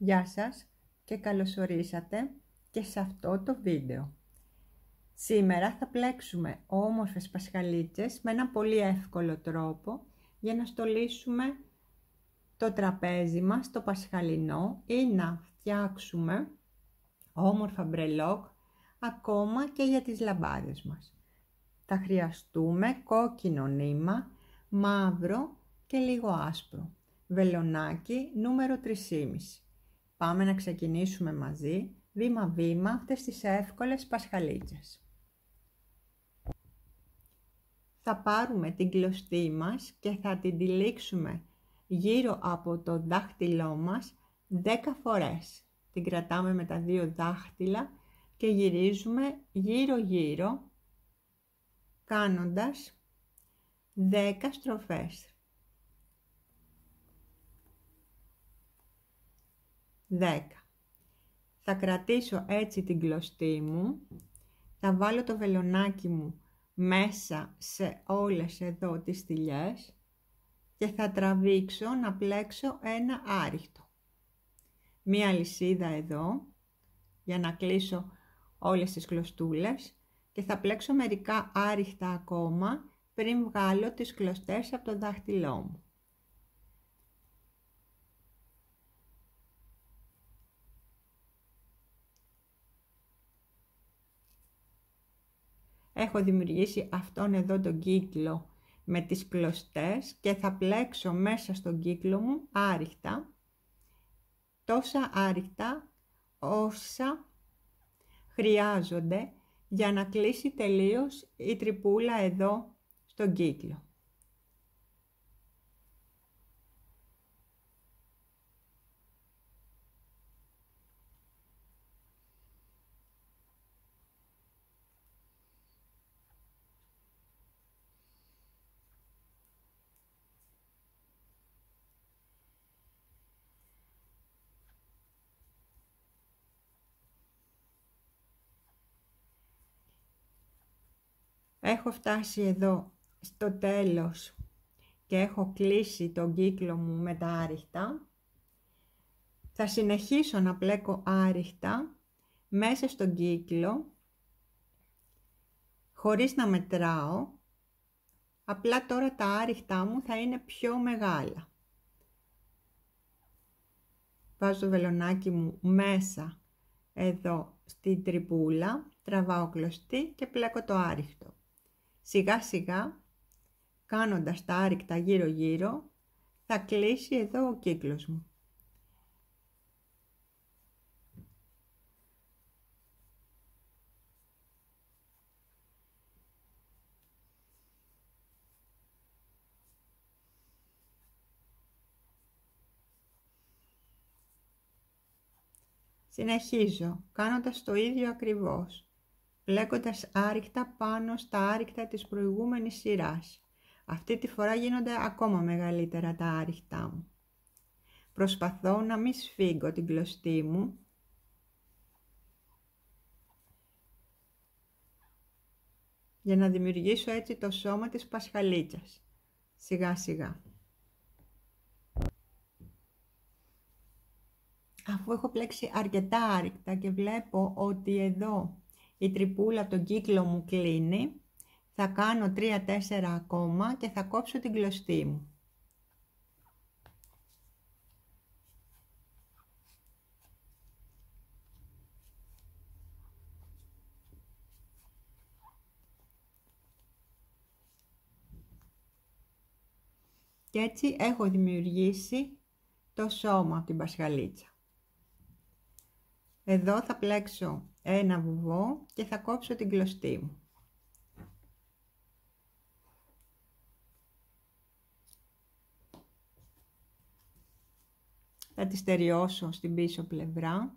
Γεια σας και καλωσορίσατε και σε αυτό το βίντεο. Σήμερα θα πλέξουμε όμορφες πασχαλίτσες με ένα πολύ εύκολο τρόπο για να στολίσουμε το τραπέζι μας το πασχαλινό ή να φτιάξουμε όμορφα μπρελόκ ακόμα και για τις λαμπάδες μας. Θα χρειαστούμε κόκκινο νήμα, μαύρο και λίγο άσπρο, βελονάκι νούμερο 3,5. Πάμε να ξεκινήσουμε μαζί, βήμα-βήμα, αυτές τις εύκολες πασχαλίτσες. Θα πάρουμε την κλωστή μας και θα την τυλίξουμε γύρω από το δάχτυλό μας 10 φορές. Την κρατάμε με τα δύο δάχτυλα και γυρίζουμε γύρω-γύρω, κάνοντας 10 στροφές. 10. Θα κρατήσω έτσι την κλωστή μου, θα βάλω το βελονάκι μου μέσα σε όλες εδώ τις στυλιές και θα τραβήξω να πλέξω ένα άριχτο. Μία αλυσίδα εδώ για να κλείσω όλες τις κλωστούλες και θα πλέξω μερικά άριχτα ακόμα πριν βγάλω τις κλωστές από το δάχτυλό μου. Έχω δημιουργήσει αυτόν εδώ τον κύκλο με τις κλωστές και θα πλέξω μέσα στον κύκλο μου άριχτα, τόσα άριχτα όσα χρειάζονται για να κλείσει τελείως η τρυπούλα εδώ στον κύκλο. Έχω φτάσει εδώ στο τέλος και έχω κλείσει τον κύκλο μου με τα άριχτα. Θα συνεχίσω να πλέκω άριχτα μέσα στον κύκλο χωρίς να μετράω. Απλά τώρα τα άριχτά μου θα είναι πιο μεγάλα. Βάζω το βελονάκι μου μέσα εδώ στην τρυπούλα, τραβάω κλωστή και πλέκω το άριχτο. Σιγά σιγά, κάνοντας τα άριχτα γύρω γύρω, θα κλείσει εδώ ο κύκλος μου. Συνεχίζω κάνοντας το ίδιο ακριβώς, πλέκοντας άριχτα πάνω στα άριχτα της προηγούμενης σειράς. Αυτή τη φορά γίνονται ακόμα μεγαλύτερα τα άριχτά μου. Προσπαθώ να μην σφίγγω την κλωστή μου. Για να δημιουργήσω έτσι το σώμα της πασχαλίτσας. Σιγά σιγά. Αφού έχω πλέξει αρκετά άριχτα και βλέπω ότι εδώ η τρυπούλα από τον κύκλο μου κλείνει, θα κάνω 3-4 ακόμα και θα κόψω την κλωστή μου. Και έτσι έχω δημιουργήσει το σώμα από την πασχαλίτσα. Εδώ θα πλέξω ένα βουβό και θα κόψω την κλωστή μου. Θα τη στεριώσω στην πίσω πλευρά.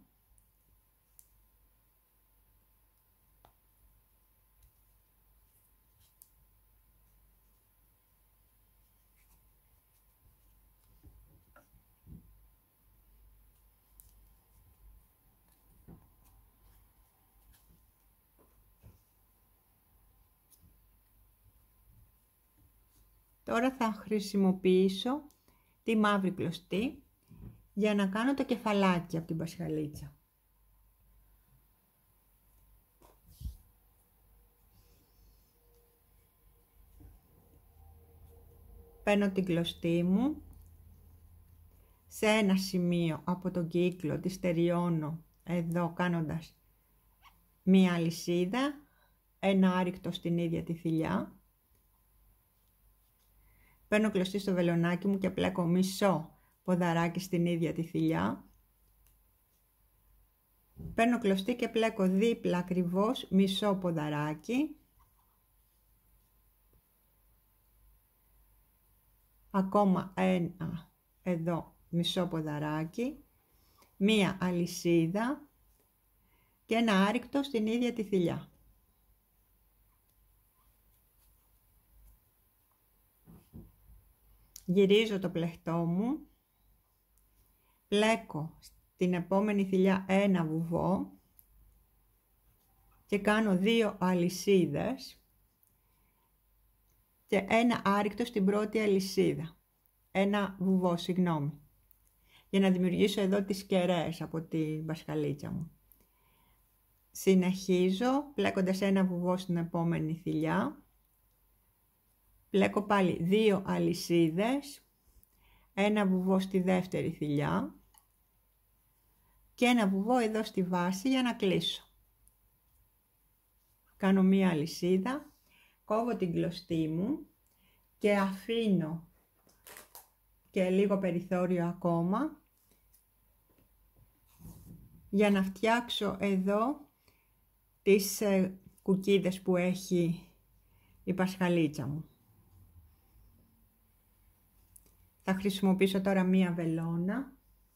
Τώρα θα χρησιμοποιήσω τη μαύρη κλωστή για να κάνω το κεφαλάκι από την πασχαλίτσα. Παίρνω την κλωστή μου, σε ένα σημείο από τον κύκλο τη στεριώνω εδώ κάνοντας μία αλυσίδα, ένα άρρηκτο στην ίδια τη θηλιά. Παίρνω κλωστή στο βελονάκι μου και πλέκω μισό ποδαράκι στην ίδια τη θηλιά. Παίρνω κλωστή και πλέκω δίπλα ακριβώς μισό ποδαράκι. Ακόμα ένα εδώ μισό ποδαράκι, μία αλυσίδα και ένα άρρηκτο στην ίδια τη θηλιά. Γυρίζω το πλεκτό μου, πλέκω στην επόμενη θηλιά ένα βουβό και κάνω 2 αλυσίδες και ένα άρρηκτο στην πρώτη αλυσίδα, ένα βουβό, συγγνώμη, για να δημιουργήσω εδώ τις κεραίες από την πασχαλίτσα μου. Συνεχίζω πλέκοντας ένα βουβό στην επόμενη θηλιά, πλέκω πάλι 2 αλυσίδες, ένα βουβό στη δεύτερη θηλιά και ένα βουβό εδώ στη βάση για να κλείσω. Κάνω μία αλυσίδα, κόβω την κλωστή μου και αφήνω και λίγο περιθώριο ακόμα για να φτιάξω εδώ τις κουκίδες που έχει η πασχαλίτσα μου. Θα χρησιμοποιήσω τώρα μία βελόνα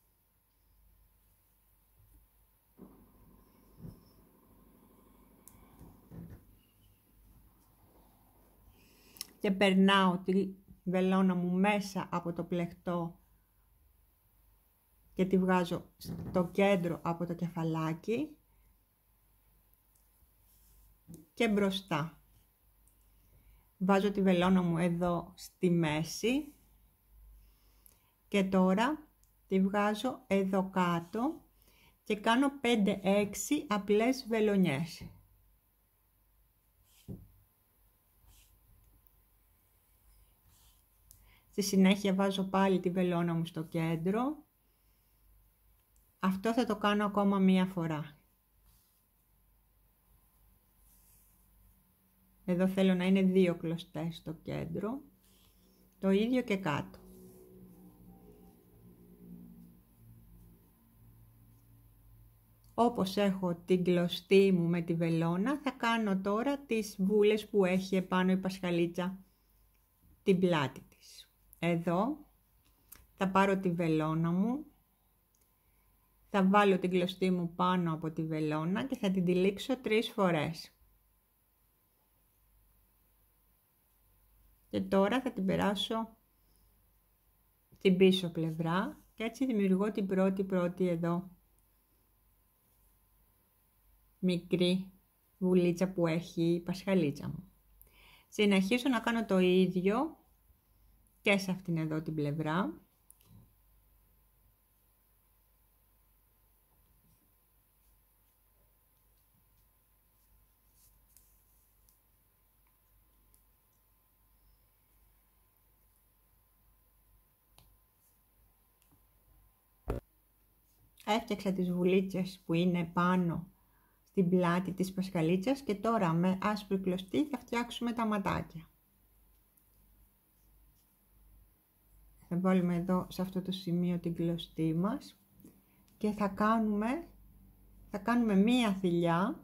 και περνάω τη βελόνα μου μέσα από το πλεκτό και τη βγάζω στο κέντρο από το κεφαλάκι και μπροστά. Βάζω τη βελόνα μου εδώ στη μέση και τώρα τη βγάζω εδώ κάτω και κάνω 5-6 απλές βελονιές. Στη συνέχεια βάζω πάλι τη βελόνα μου στο κέντρο. Αυτό θα το κάνω ακόμα μία φορά. Εδώ θέλω να είναι 2 κλωστές στο κέντρο. Το ίδιο και κάτω. Όπως έχω την κλωστή μου με τη βελόνα, θα κάνω τώρα τις βούλες που έχει επάνω η πασχαλίτσα την πλάτη της. Εδώ θα πάρω τη βελόνα μου, θα βάλω την κλωστή μου πάνω από τη βελόνα και θα την τυλίξω 3 φορές. Και τώρα θα την περάσω στην πίσω πλευρά και έτσι δημιουργώ την πρώτη εδώ μικρή βουλίτσα που έχει η πασχαλίτσα μου. Συνεχίζω να κάνω το ίδιο και σε αυτήν εδώ την πλευρά. Έφτιαξα τις βουλίτσες που είναι πάνω στην πλάτη της πασχαλίτσας και τώρα με άσπρη κλωστή θα φτιάξουμε τα ματάκια. Θα βάλουμε εδώ σε αυτό το σημείο την κλωστή μας και θα κάνουμε μία θηλιά.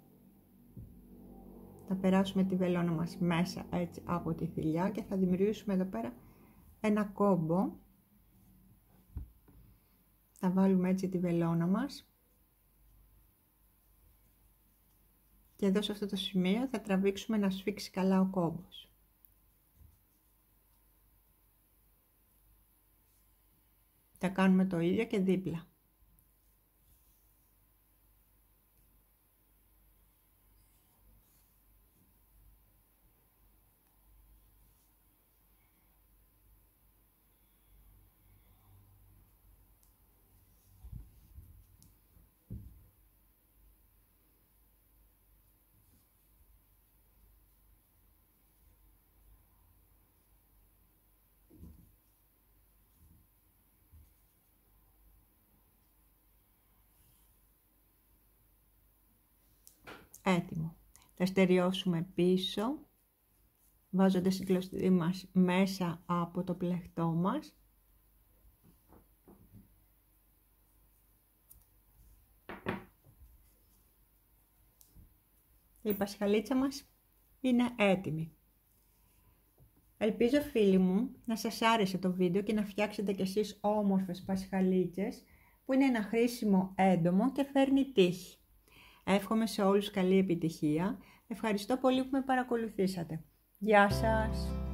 Θα περάσουμε τη βελόνα μας μέσα έτσι από τη θηλιά και θα δημιουργήσουμε εδώ πέρα ένα κόμπο. Θα βάλουμε έτσι τη βελόνα μας και εδώ σε αυτό το σημείο θα τραβήξουμε να σφίξει καλά ο κόμπος. Θα κάνουμε το ίδιο και δίπλα. έτοιμο. Θα στεριώσουμε πίσω, βάζοντας την κλωστή μας μέσα από το πλεκτό μας. Η πασχαλίτσα μας είναι έτοιμη. Ελπίζω φίλοι μου να σας άρεσε το βίντεο και να φτιάξετε κι εσείς όμορφες πασχαλίτσες που είναι ένα χρήσιμο έντομο και φέρνει τύχη. Εύχομαι σε όλους καλή επιτυχία. Ευχαριστώ πολύ που με παρακολουθήσατε. Γεια σας!